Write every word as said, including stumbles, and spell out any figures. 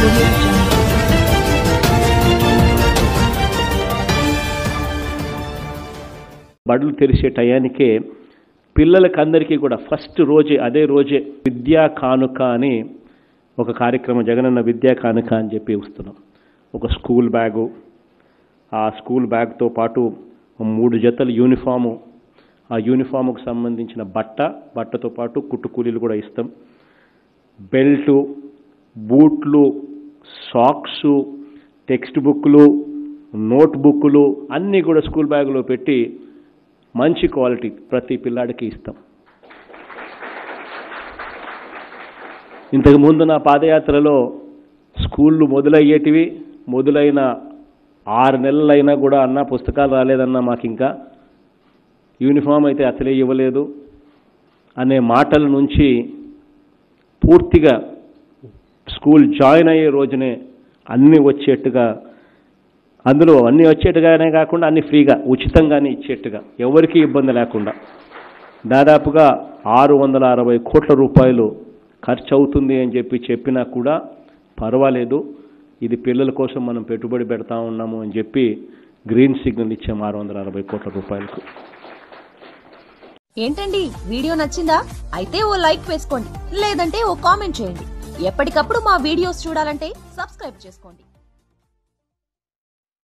audio jungle. బడులు తెరిచే టయానికే పిల్లలకందరికీ కూడా ఫస్ట్ రోజే అదే రోజే విద్యా కానుక అని ఒక కార్యక్రమం జగనన్న విద్యా కానుక అని చెప్పి వస్తున్నాం. ఒక స్కూల్ బ్యాగు, ఆ స్కూల్ బ్యాగ్తో పాటు మూడు జతల యూనిఫాము, ఆ యూనిఫాముకు సంబంధించిన బట్ట, బట్టతో పాటు కుట్టుకూలీలు కూడా ఇస్తాం. బెల్టు, బూట్లు, సాక్సు, టెక్స్ట్ బుక్లు, నోట్ బుక్లు అన్నీ కూడా స్కూల్ బ్యాగులో పెట్టి మంచి క్వాలిటీ ప్రతి పిల్లాడికి ఇస్తాం. ఇంతకుముందు నా పాదయాత్రలో స్కూళ్ళు మొదలయ్యేటివి, మొదలైన ఆరు నెలలైనా కూడా అన్న పుస్తకాలు రాలేదన్నా మాకు ఇంకా యూనిఫామ్ అయితే అసలే ఇవ్వలేదు అనే మాటల నుంచి పూర్తిగా స్కూల్ జాయిన్ అయ్యే రోజునే అన్నీ వచ్చేట్టుగా, అందులో అన్నీ వచ్చేట్టుగానే కాకుండా అన్నీ ఫ్రీగా ఉచితంగానే ఇచ్చేట్టుగా ఎవరికీ ఇబ్బంది లేకుండా దాదాపుగా ఆరు వందల అరవై కోట్ల రూపాయలు ఖర్చు అవుతుంది అని చెప్పి చెప్పినా కూడా పర్వాలేదు, ఇది పిల్లల కోసం మనం పెట్టుబడి పెడతా ఉన్నాము అని చెప్పి గ్రీన్ సిగ్నల్ ఇచ్చాము ఆరు వందల అరవై కోట్ల రూపాయలకు. ఏంటండి వీడియో నచ్చిందా? అయితే ఓ లైక్ వేసుకోండి, లేదంటే ఓ కామెంట్ చేయండి. ఎప్పటికప్పుడు మా వీడియోస్ చూడాలంటే సబ్స్క్రైబ్ చేసుకోండి.